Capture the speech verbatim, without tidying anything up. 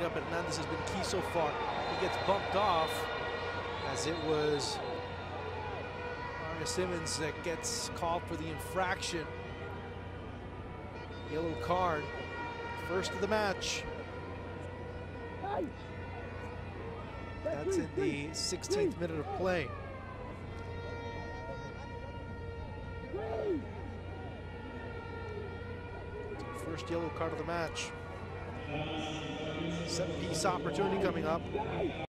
up, and Hernandez has been key so far. He gets bumped off as it was Ahria SIMONS that gets called for the infraction. Yellow card, first of the match. That's in the sixteenth minute of play. First yellow card of the match. Set piece opportunity coming up.